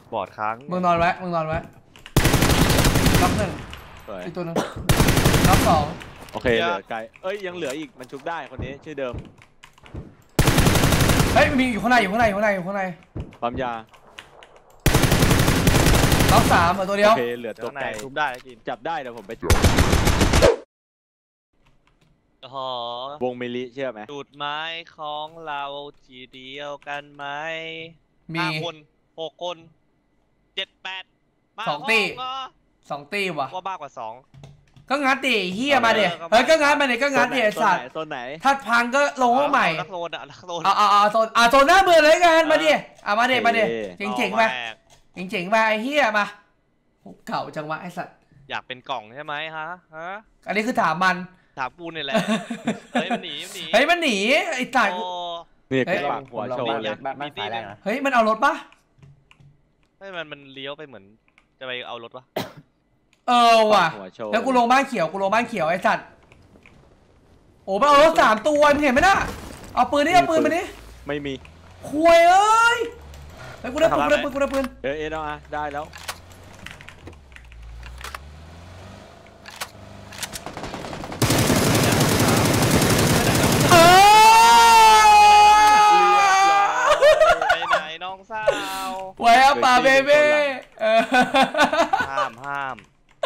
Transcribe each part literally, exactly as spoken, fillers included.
บอดค้างมึงนอนไว้มึงนอนไว้น็อกหนึ่งอีกตัวหนึ่งน็อกสองโอเคเหลือไกลเอ้ยยังเหลืออีกมันชุบได้คนนี้ชื่อเดิมเฮ้ยมีอยู่ข้างในอยู่ข้างในอยู่ข้างในอยู่ข้างในปั๊มยาน็อกสามตัวเดียวโอเคเหลือตัวไกลชุบได้กินจับได้เดี๋ยวผมไปจับวงมิลิเชื่อไหมจุดไม้ของเราทีเดียวกันไหมมีคนหกคนเจ็ดแปดสองตีสองตีว่ะว่าบ้ากว่าสองก็งัดดิเฮียมาเดี๋ยเฮ้ยก็งัดมาเดี๋ยก็งัดดิไอ้สัตว์โซนไหนถ้าพังก็ลงห้องใหม่นักโซนอะนักโซนอ่าอ่าโซนอ่าโซนหน้าเบื่อเลยกันมาดิอ่ามาเดี๋ยมาเดี๋ยเจ๋งเจ๋งไปเจ๋งเจ๋งไปไอ้เฮียมาเก่าจังวะไอ้สัตว์อยากเป็นกล่องใช่ไหมฮะฮะอันนี้คือถามมันถามกูนี่แหละเฮ้ยมันหนีมันหนีเฮ้ยมันหนีไอ้สัตว์นี่คือปากหัวโชว์เลยบ้านสายแรกนะเฮ้ยมันเอารถปะเฮ้ยมันมันเลี้ยวไปเหมือนจะไปเอารถปะเออว่ะแล้วกูลงบ้านเขียวกูลงบ้านเขียวไอ้สัตว์โอ้ไปเอารถสามตัวมึงเห็นไหมน่ะเอาปืนนี่เอาปืนมานี่ไม่มีคุยเอ้ยไอ้กูได้ปืนกูได้ปืนกูได้ปืนเออเอเอาอะได้แล้วไปไหนน้องสาวไว้เอาป่าเบเบ้ห้ามห้าม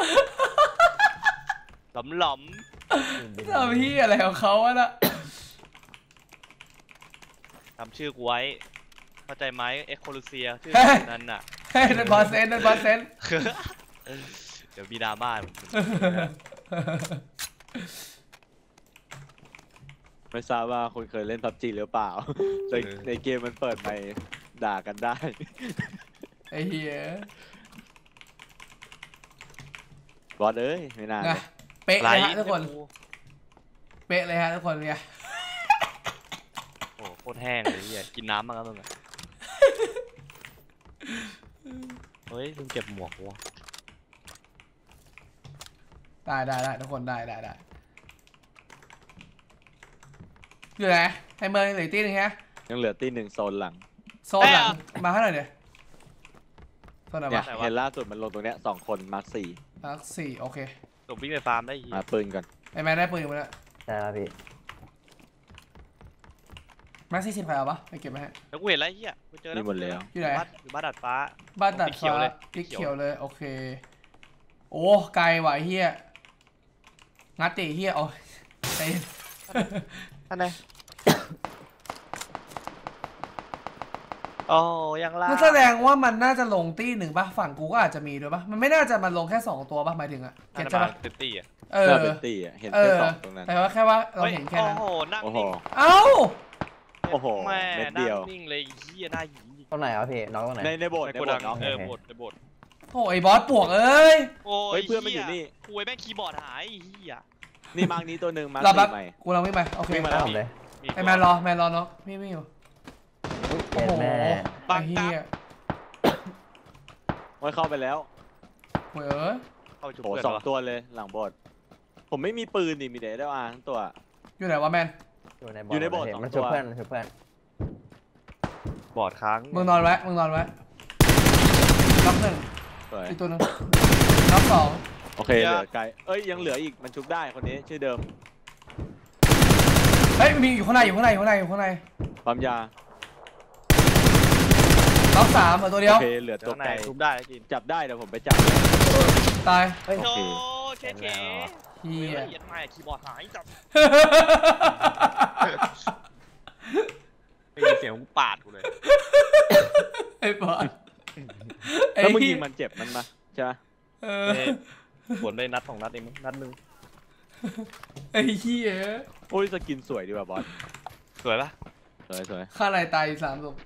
หลอมหลอมทำพี่อะไรของเขาอะน่ะทำชื่อกูไว้เข้าใจไหมเอ็กโคลูเซียชื่อนั้นน่ะเฮ้ยนั่นบอสเซนนั่นบอสเซนเดี๋ยวมีดราม่าไม่ทราบว่าคุณเคยเล่นพับจีหรือเปล่าในในเกมมันเปิดไปด่ากันได้ไอ้เหี้ยบอสเอ้ยไม่นานเป๊ะเลยฮะทุกคนเป๊ะเลยฮะทุกคนเนี่ยโอ้โคตรแห้งเลยเหี้ยกินน้ำมาแล้วมึงอะเฮ้ยมึงเก็บหมวกวะได้ได้ได้ทุกคนได้ได้ได้อยู่ไหนไอ้เมืองเหลือตีหนึ่งฮะยังเหลือตีหนึ่งโซนหลังโซนหลังมาเท่าไหร่เนี่ยโซนไหนวะเห็นล่าสุดมันลงตรงเนี้ยสองคนมาร์คสี่มาร์คสี่โอเคจบวิ่งไปฟาร์มได้มาปืนก่อนไอ้แม่ได้ปืนอยู่แล้วใช่ครับพี่มาร์คสี่สิบใครเอาปะไปเก็บไหมฮะแล้วกูเห็นแล้วเฮียกูเจอแล้วหมดแล้วอยู่ไหนอยู่บ้านดัดฟ้าบ้านดัดฟ้าติ๊กเขียวเลยโอเคโอ้ไกลว่ะเฮียงัดตีเฮียโอ้ยไอ้อันไหนโอ้ยังล่าแสดงว่ามันน่าจะลงตีหนึ่งป่ะฝั่งกูก็อาจจะมีด้วยป่ะมันไม่น่าจะมาลงแค่สองตัวป่ะหมายถึงอะเก็ตใช่ป่ะเป็นตีอะเออเป็นตีอะเห็นแค่สองตรงนั้นแต่ว่าแค่ว่าเราเห็นแค่นั้นโอ้โหนั่งนิ่งเอ้าโอ้โหแม่นั่งนิ่งเลยเฮียหน้าหยีตรงไหนอ่ะพี่น้องตรงไหนในในโบสถ์ในโบสถ์น้องเออโบสถ์ในโบสถ์โอ้ยบอสปวกเอ้ยโอ้ยเพื่อนมันอยู่นี่คุยแม่งคีย์บอร์ดหายเฮียนี่มาร์กนี้ตัวหนึ่งมาร์กสี่ใหม่กูเราไม่ไปโอเคมาแล้วเลยไอแมนรอแมนรอเนาะไม่ไม่อยู่โอ้โหบางเฮียมันเข้าไปแล้วเฮ้ยเข้าจุดโอ้สองตัวเลยหลังโบสถ์ผมไม่มีปืนนี่มีแต่ได้อาทั้งตัวอยู่ไหนวะแมนอยู่ในโบสถ์มันช่วยเพื่อนมันช่วยเพื่อนบอดค้างมึงนอนไว้มึงนอนไว้น็อกหนึ่งอีกตัวหนึ่งน็อกสองโอเคเหลือไกลเอ้ยยังเหลืออีกมันชุบได้คนนี้ชื่อเดิมเฮ้ยมีอยู่ข้างในอยู่ข้างในอยู่ข้างในอยู่ข้างในปั๊มยาน็อกสามตัวเดียวโอเคเหลือตัวไกลชุบได้กินจับได้เดี๋ยวผมไปจับตายโอ้โหเท่เท่เฮียเฮียไม่คีย์บอร์ดหายจับไม่มีเสียงกูปาดกูเลยไอ้บอสแล้วมึงยิงมันเจ็บมันมาใช่ไหมเออผลได้นัดสองนัดเองนัดหนึ่งไอ้เหี้ยโอ้ยสกินสวยดีว่ะบอสสวยปะสวยสวยค่าอะไรตายสามศพ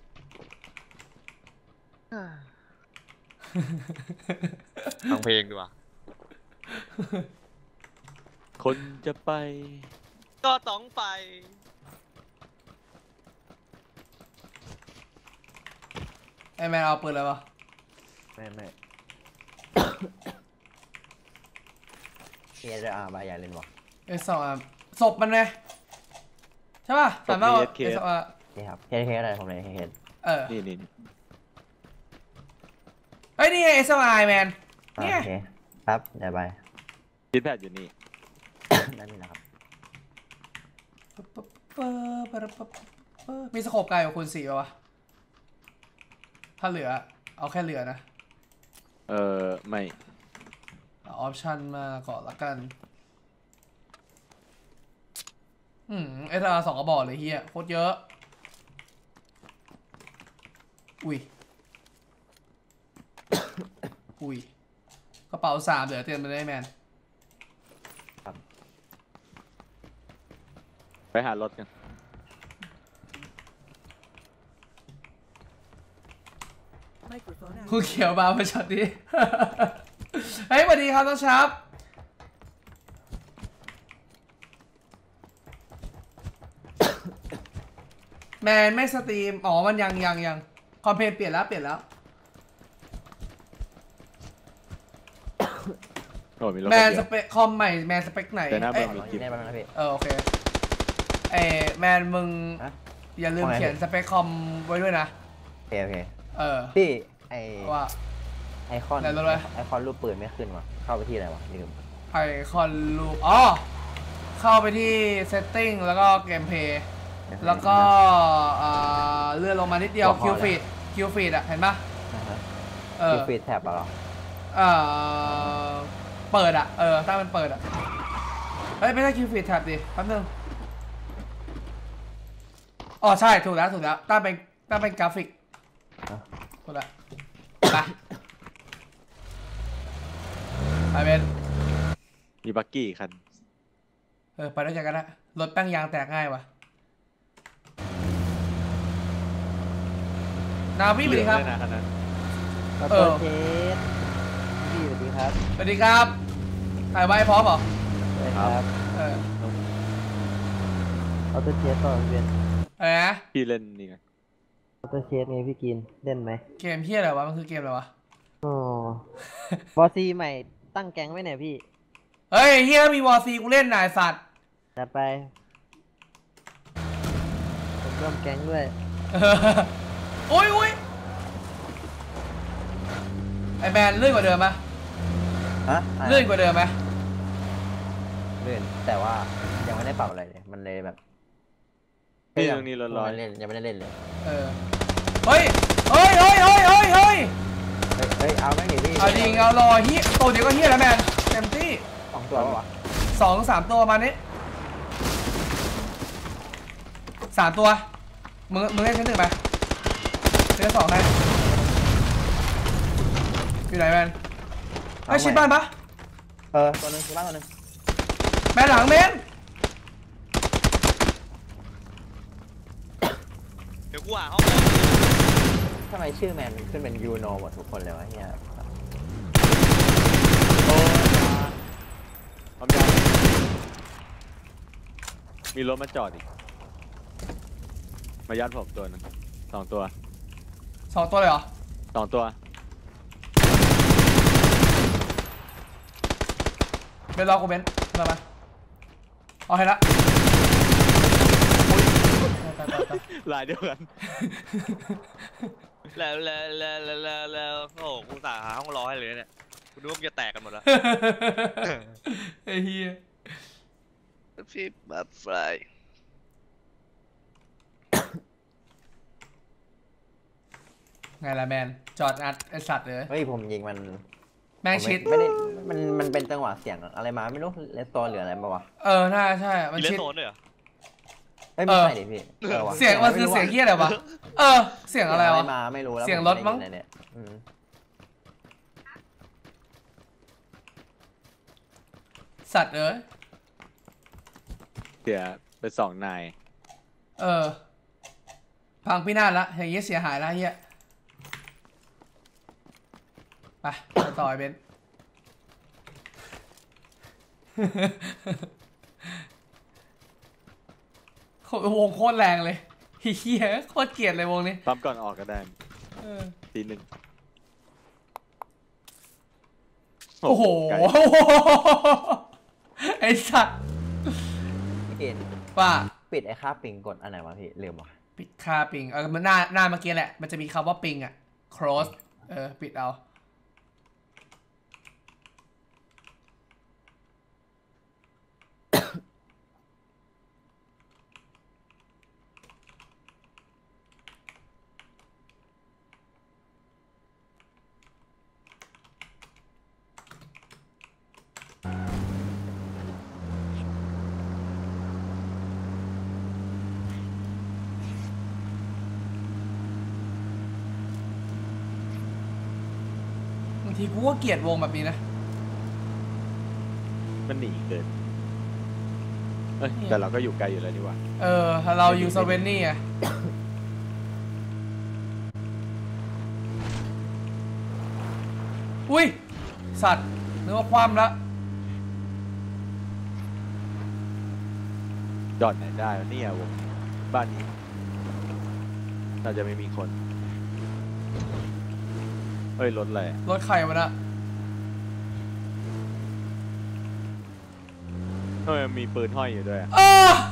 ฟังเพลงดีกว่าคนจะไปก็ต้องไปไอ้แมนเอาปืนอะไรวะไม่ไม่เฮียจะอาบายาเล่นวะเอสองศพมันไงใช่ป่ะสามารถเอสองนี่ครับเฮดเฮดอะไรผมเลยเฮดเออนี่นี่เฮ้ยนี่ไง เอส เอ็ม ไอ แมนโอเนี่ยเคครับเดี๋ยวไปคิดแพดอยู่นี่นั่นนี่นะครับมีสโคปไกลกว่าคุณสี่ป่ะวะถ้าเหลือเอาแค่เหลือนะเออไม่ออปชันมาก่อนละกัน อืมเอส อาร์ สองกระบอกเลยเฮียโคตรเยอะ อุ้ย อุ้ยกระเป๋าสามเหลือเต็มไปเลยแมนไปหารถกันคุณเขียวมาเมื่อช็อตนี้ เฮ้ยสวัสดีครับน้องชับแมนไม่สตรีม อ๋อ มันยังยังยังคอมเพลนเปลี่ยนแล้วเปลี่ยนแล้วโอ้มีรถแมนเดีสยวเปคคอมใหม่แมนสเปคไหนแต่หน้าเอ้ยเบิ่งอยู่ในบ้านนะพี่เออโอเคเอแมนมึงฮะอย่าลืมว่าไงเขียนสเปคคอมไว้ด้วยนะโอเคโอเคเออพี่ไอว่าไอคอนไหนรถอะไรไอคอนรูปปืนไม่ขึ้นวะเข้าไปที่อะไรวะลืมไอคอนลูปอ๋อ เข้าไปที่ setting แล้วก็เกมเพย์แล้วก็อ่าเลื่อนลงมานิดเดียว คิวฟีดคิวฟีดอะเห็นปะนะฮะเออคิวฟีดแท็บเหรอเออเปิดอะเออถ้ามันเปิดอะเฮ้ยไม่ใช่คิวฟีดแท็บดิแป๊บนึงอ๋อใช่ถูกแล้วถูกแล้วตั้งเป็นตั้งเป็นกราฟิกอ่ะถูกแล้วไปไปเป็นมีบักกี้คันเออไปด้วยกันกันนะรถแป้งยางแตกง่ายวะนาพี่สวัสดีครับเหลืองเลยนะคันนั้นขอเอโทอษเชสพี่สวัสดีครับสวัสดีครับถ่ายไว้พร้อมเหรอสวัสดีครับเออขอโทษเชสต่อเวียนอะไรนะพี่เล่นนี่ไงขอโทษเชสไงพี่กินเล่นไหมเกมเฮียอะไรวะมันคือเกมอะไรวะอ๋อบอซีใหม่ตั้งแก๊งไว้เนี่ยพี่เฮ้ยเฮียมีวอร์ซีกูเล่นนายสัตว์จัดไปผมร่วมแก๊งด้วยโอ้ยโอ้ยไอแมนเลื่อนกว่าเดิมไหมฮะเลื่อนกว่าเดิมไหมเลื่อนแต่ว่ายังไม่ได้ปรับอะไรเลย มันเลยแบบพี่ตรงนี้ร้อนยังไม่ได้เล่นยังไม่ได้เล่นเลยเออเฮ้ยเฮ้ยเฮ้ยเฮ้ยเฮ้ยเฮ้ยเฮ้ยเฮ้ยเอาแม่งดิพี่เอาจริงเอารอเฮียตัวเดียวก็เฮียแล้วแมนเต็มที่สองตัววะๆสองสามตัวประมาณนี้สามตัวมึงมึงเล่นชั้นหนึ่งไปเล่นสองให้อยู่ไหนแมนไอชิดบ้านปะเออตัวหนึงคือบ้านตัวหนึงแมนหลังแมนเดี๋ยวกูหาห้องเลยทำไมชื่อแมนมันขึ้นเป็นยูโนหมดทุกคนเลยวะเฮียโอ้ยความยาวมีรถมาจอดอีก มายัดผมตัวหนึงสองตัวสองตัวเลยเหรอสองตัวเบนรอกูเบนมามาเอาให้ละตายตายตายลายเดียวกันแล้วแล้วแล้วแล้วแล้วแล้วโอ้โหกูสั่งหาห้องรอให้เลยเนี่ยกูนึกว่ามันจะแตกกันหมดแล้วไอ้เหี้ยพี่มาฟลายไงล่ะแมนจอดอัดไอสัตว์เลยเฮ้ยผมยิงมันแม่งชิดผมไม่ไม่ได้มันมันเป็นจังหวะเสียงอะไรมาไม่รู้เลสโตนหรืออะไรมาวะเออน่าใช่มันมีเลชินดโซนด้วยเหรอเอ้ยไม่ใช่ดิพี่ออวะเสียงมันคือเสียงเหี้ยอะไรวะเออเสียงอะไรวะมาไม่รู้แล้วเสียงรถมั้งผไได้ยินอะเนี่ยอืมสัตว์เอ้ยเสียไปสองนายเออพังพินาศละอย่างเงี้ยเสียหายละเฮียไปไปต่อไอเบนซ์ โคตรวงโคตรแรงเลยเฮียโคตรเกลียดเลยวงนี้ปั๊มก่อนออกก็ได้เออทีหนึ่งโอ้โหไกลไอสัตว์พี่เอ็นว่าปิดไอ้ค่าปิงกดอันไหนวะพี่ลืมวะปิดค่าปิงเออมันหน้าหน้าเมื่อกี้แหละมันจะมีคำว่าปิงอะ cross เออปิดเอาทีกูก็เกลียดวงแบบนี้นะมันหนีเกินเอ้ยแต่เราก็อยู่ไกลอยู่แล้วนี่หว่าเออเราอยู่สเวนนี่อะอุ้ยสัตว์นึกว่าคว่ำละจอดไหนได้วะเนี่ยวงบ้านนี้น่าจะไม่มีคนเฮ้ยรถอะไรอะรถไข่วะนะทำไมมันมีปืนห้อยอยู่ด้วยอะอ้า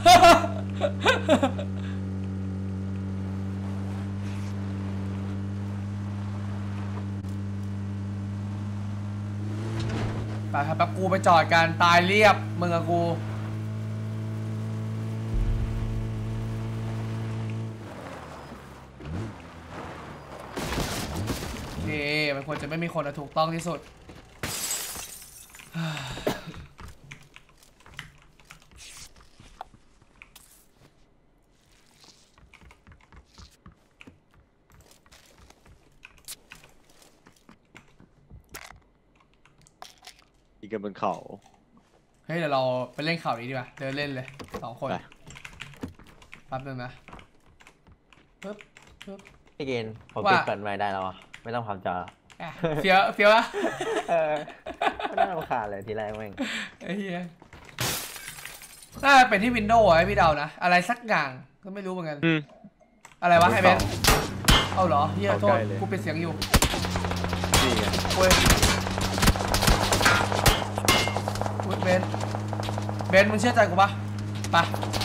ไปครับแป๊บกูไปจอดกันตายเรียบมึงกับกูโอเคมันควรจะไม่มีคนอะถูกต้องที่สุดอีกกันบนเขาเฮ้ยเดี๋ยวเราไปเล่นข่าวนี้ดีกว่าเดินเล่นเลยสองคนไปแป๊บนึงนะปึ๊บปึ๊บพี่เกณฑ์ผมว่าปิดเปิดไมค์ได้แล้วอ่ะไม่ต้องทำจอแล้วอ่ะเฟี้ยวเฟี้ยวอะเออไม่น่ารำคาญเลยทีแรกแม่งไอ้เหี้ยน่าจะเป็นที่วินโดว์อะให้พี่เดานะ อะไรสักอย่างก็ไม่รู้เหมือนกันอืมอะไรวะไอ้เบนเอาเหรอเฮียเข้าโทษใกล้เลยกูปิดเสียงอยู่นี่ไงเว้ยอุ๊ยเบนเบนมึงเชื่อใจกูปะไป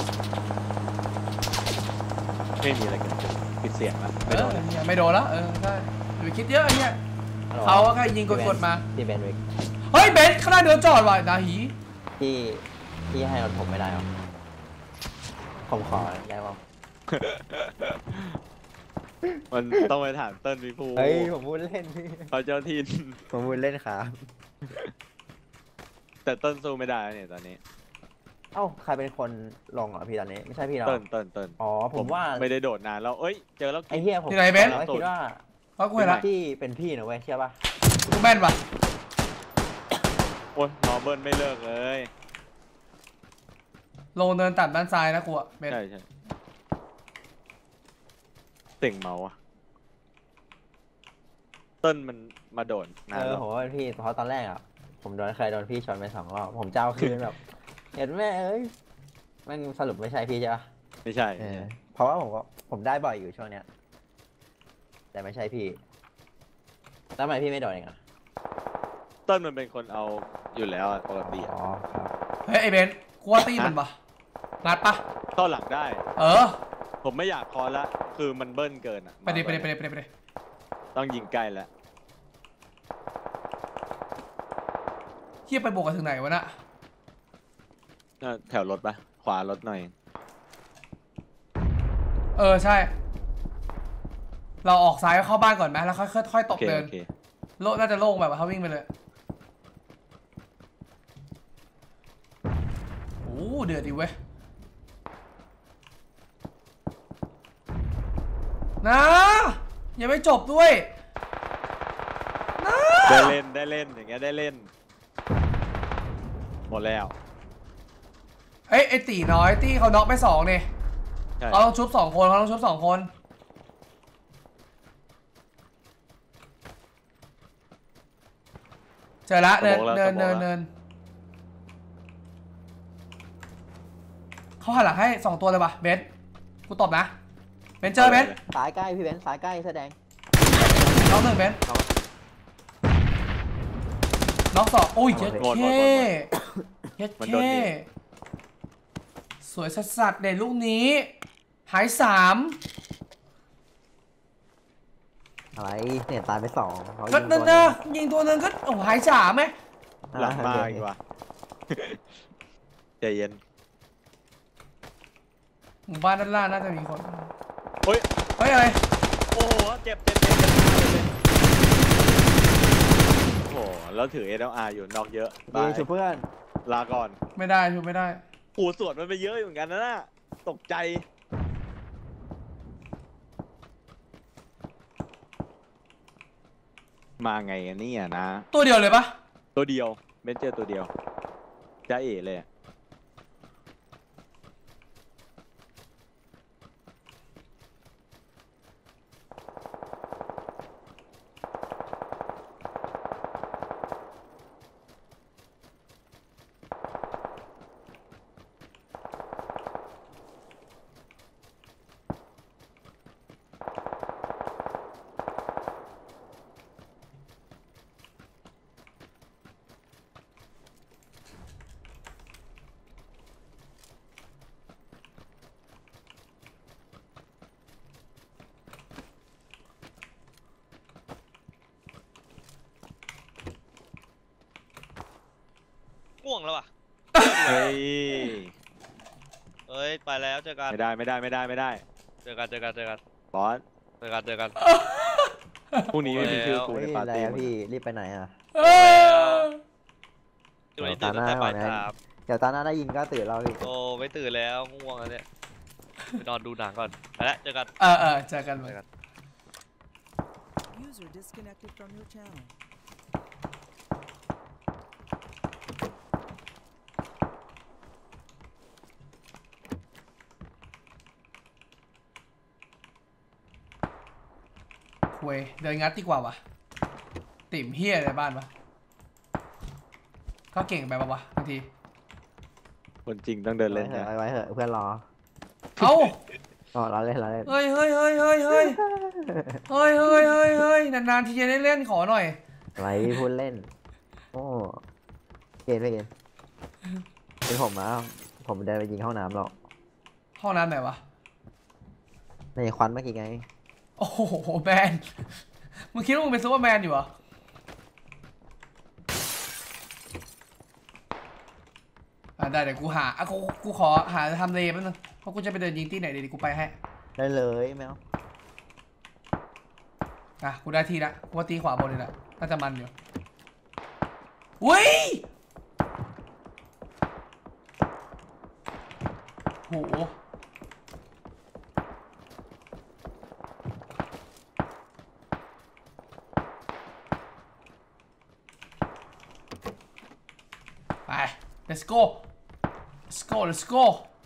ไม่มีอะไรเกิดขึ้นปิดเสียงแล้วเอไม่โดอนแล้วเนี่ยไม่โดนแล้วเออใช่อย่าไปคิดเยอะไอ้เนี่ยเขาก็แค่ยิงกดๆมาพี่เบนวิกเฮ้ยเบนข้างหน้าเดินจอดว่ะนาหีพี่พี่ให้รถผมไม่ได้หรอผมขอได้ป่ะมันต้องไปถามเติ้ลวิภูเฮ้ยผมพูดเล่นพี่เขาเจ้าทินผมพูดเล่นครับแต่เติ้ลสู้ไม่ได้เนี่ยตอนนี้เอ้าใครเป็นคนลงเหรอพี่ตอนนี้ไม่ใช่พี่เราเติ้ลเติ้ลเติ้ลอ๋อผมว่าไม่ได้โดดนานแล้วเอ้ยเจอแล้วไอ้เหี้ยผมที่ไหนเบนผมคิดว่าเพราะกูเห็นละที่เป็นพี่นะเว้ยเชื่อป่ะกูแม่นปะโอ้ยนอร์เบิร์นไม่เลิกเลยลงเดินตัดด้านซ้ายนะกูอะเบนใช่ใช่เต่งเมาอะเติ้ลมันมาโดดนาเอน อแล้วผมว่าเป็นพี่เพราะตอนแรกอ่ะผมโดนเคยโดนพี่ชนไปสองรอบผมจะเอาคืนแบบ เห็นแม่เอ้ยแม่งสรุปไม่ใช่พี่ใช่ปะไม่ใช่เออเพราะว่าผมก็ผมได้บ่อยอยู่ช่วงเนี้ยแต่ไม่ใช่พี่แล้วทำไมพี่ไม่โดนเองอ่ะเติ้ลมันเป็นคนเอาอยู่แล้วอะปกติอ๋อะอครับเฮ้ยไอ้เบนกูว่าตีมันปะงัดปะเข้าหลังได้เออผมไม่อยากคอละคือมันเบิ้ลเกินอะไปดิไปดิไปดิไปดิไปดิต้องยิงใกล้แล้วเฮียไปบวกกันถึงไหนวะน่ะน่าแถวรถปะขวารถหน่อยเออใช่ เราออกซ้ายเข้าบ้านก่อนไหมแล้วค่อยค่อยๆตโอก เคเดินโอเคโลน่าจะโล่งแบบว่าเขาวิ่งไปเลยโอ้เดือดดิเว้ยนะยังไม่จบด้วยนะได้เล่นได้เล่นอย่างเงี้ยได้เล่นหมดแล้วเอ้ยไอตีน้อยตีเขาน็อกไปสองเนี่ยใช่เขาต้องชุบสองคนเขาต้องชุบสองคนเจอละเนินเนินเนินเนินเขาหันหลังให้สองตัวเลยปะเบนซ์กูตบนะเบนซ์เจอเบนซ์สายใกล้พี่เบนซ์สายใกล้แสดงน้องหนึ่งเบนซ์น้องสองโอ้ยเย็ดเท่เย็ดเท่สวยสัสสัสเด่นลูกนี้หายสามอะไรเนี่ยตายไปสองเขาก็ยิงนั่นตัวนะหงยิงตัวหนึงก็โอ้หายสามไหมหลังมาอ่อีกว่าใจเย็นหมู่บ้านด้านล่างน่าจะมีคนเฮ้ยเฮ้ยอะไรโอ้โหเจ็บเจ็บเจ็บเจ็บเจ็บโอ้โหแล้วถือ เอส แอล อาร์ อยู่นอกเยอะดีชูเพื่อนลาก่อนไม่ได้ชูไม่ได้ปูสวดมันไปเยอะอยู่เหมือนกันนะน่ะตกใจมาไงกันเนี่ยนะตัวเดียวเลยปะตัวเดียวเบนเจอร์ตัวเดียวจ้าเอ๋เลยอะง่วงแล้วว่ะเฮ้ยเอ้ยไปแล้วเจอกันไม่ได้ไม่ได้ไม่ได้ไม่ได้เจอกันเจอกันเจอกันบอสเจอกันเจอกันพรุ่งนี้ไม่มีชื่อกูเฮ้ในยปาอะร์ไรตี้อะพี่รีบไปไหนอ่ะเออจุดนี้ตื่นตั้งแต่บ่ายสามเดี๋ยวตาหน้าได้ยินก็ตื่นเราพี่โอ้ไม่ตื่นแล้วง่วงแล้วเนี่ยไปนอนดูหนังก่อนไปแล้วเจอกันเออเออเจอกันเจอกัน User disconnected from your channel. คุยเดินงัดดีกว่าวะติ่มเฮียอะไรบ้านวะก็เก่งไปปะวะบางทีคนจริงต้องเดินไว้เล่นเถอะนะไว้เถอะเพื่อนรอเอ้าอ๋อเราเล่นเราเล่นเฮ้ยเฮ้ยเฮ้ยเฮ้ยเฮ้ยเฮ้ยเฮ้ยเฮ้ยเฮ้ยนานๆทีจะได้เล่นขอหน่อยอะไรพี่พูดเล่นโอ้เกณฑ์ไม่เกณฑ์เป็นผมมาผมเดินไปยิงห้องน้ำหรอกห้องน้ำไหนวะในควันเมื่อกี้ไงโอ้โหแมนมึงคิดว่ามึงเป็นซูเปอร์แมนอยู่เหรออ่ะได้เดี๋ยวกูหาอ่ะกูกูขอหาทำเลแป๊บนึงเพราะกูจะไปเดินยิงที่ไหนเดี๋ยวกูไปให้ได้เลยแมวอ่ะกูได้ที่ละกูว่าตีขวาบนเลยแหละน่าจะมันอยู่อุ้ยโหไป let's go let's go let's go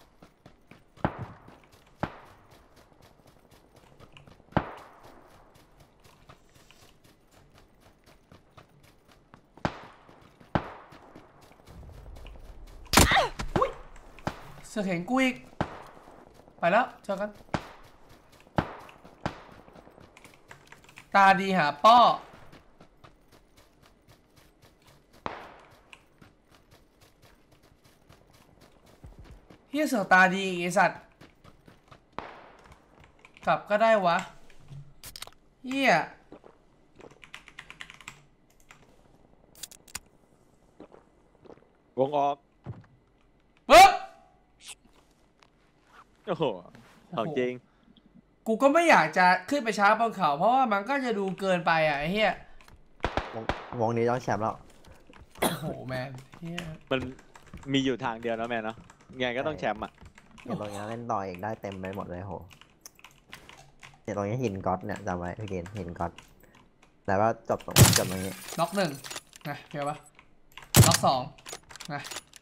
เสือกเห็นกูอีกไปแล้วเจอกันตาดีหาป้อเฮียเสือกตาดีอีกไอสัตว์กลับก็ได้วะเฮียวงออกปึ๊บโอ้โหของจริงกูก็ไม่อยากจะขึ้นไปช้าบนเขาเพราะว่ามันก็จะดูเกินไปอ่ะไอ้เฮียวงวงนี้ต้องแชมป์แล้วโอ้โหแมนเฮียมันมีอยู่ทางเดียวนะแม่เนาะไงก็ต้องแชมป์อ่ะเนี่ยตรงนี้เล่นต่ออีกได้เต็มไปหมดเลยโหเนี่ยตรงนี้หินก๊อตเนี่ยจำไว้พี่เกณฑ์หินก๊อตแต่ว่าจบตรงจบตรงนี้น็อกหนึ่งนะเห็นปะน็อกสองนะ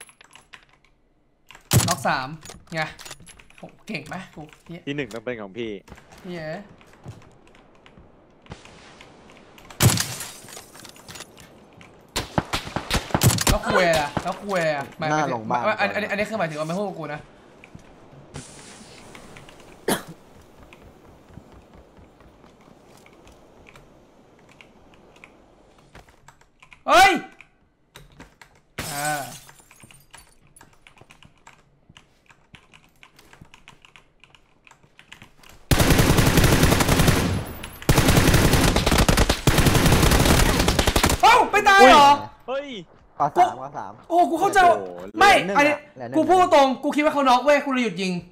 น็อกสามไงโหเก่งไหมกูเฮียที่หนึ่งต้องเป็นของพี่เฮียแล้วคุยอะแล้วคุยอะหมายหน้าถึโรงพยาบาลอันอันอันนี้คือหมายถึงว่าไม่พูดกับกูนะเฮ้ยอ่าเอ้าไม่ตายเหรอเฮ้ยข้อสามข้อสามโอ้ กูเข้าใจว่าโอ้โหไม่เหลือหนึ่งอันนี้อะเหลือหนึ่งกูพูดตรง กูคิดว่าเขาน็อกเว้ย กูเลยหยุดยิง